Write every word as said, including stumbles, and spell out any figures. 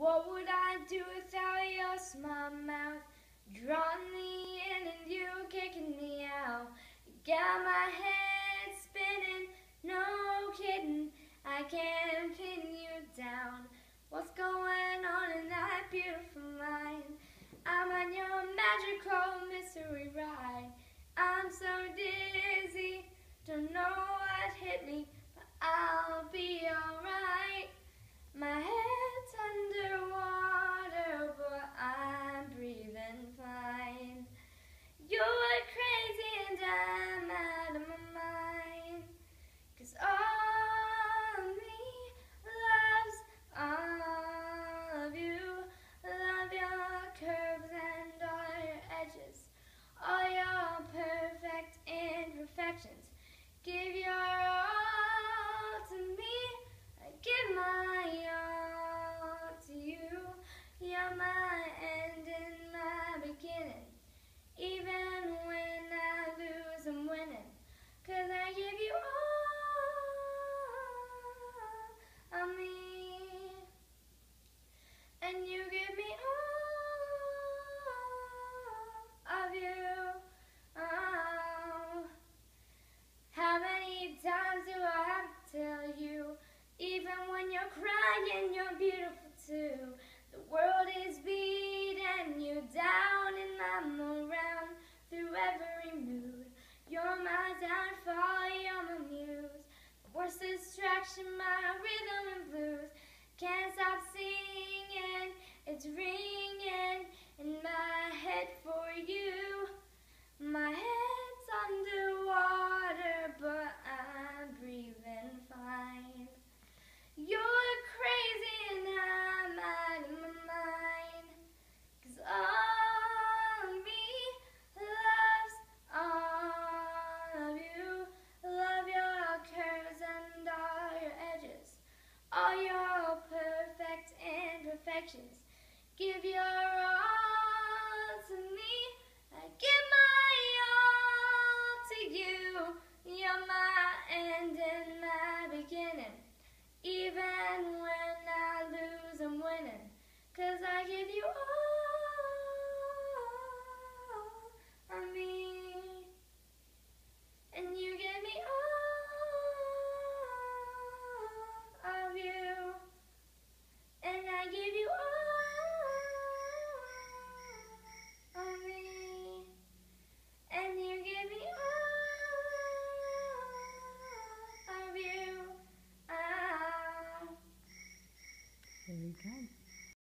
What would I do without your small mouth? Drawing me in and you kicking me out. Got my head spinning, no kidding, I can't pin you down. What's going on in that beautiful mind? I'm on your magical mystery ride. I'm so dizzy, don't know what hit me, but I'll be alright. My head's underwater, but I'm breathing fine. You're crazy and I'm out of my mind, 'cause all of me loves all of you. Love your curves and all your edges, all your perfect imperfections. Give your all to me, I give my all to you. You're my end and my beginning. Even when I lose, I'm winning, 'cause I give you all of me, and you give me all of you. Oh, how many times do I have to tell you, even when you're crying, you're beautiful too. The world is beating you down and I'm around through every mood. You're my downfall, you're my muse. The worst distraction, my rhythm and blues. Can't stop singing, it's ringing in my head for you. My head's underwater, but I'm breathing fine. You're crazy and I'm out of my mind, 'cause all of me loves all of you. Love your curves and all your edges, all your perfect imperfections. Give your all to me, I give my all to you. You're my end and my beginning. Even when I lose, I'm winning, 'cause I give you all.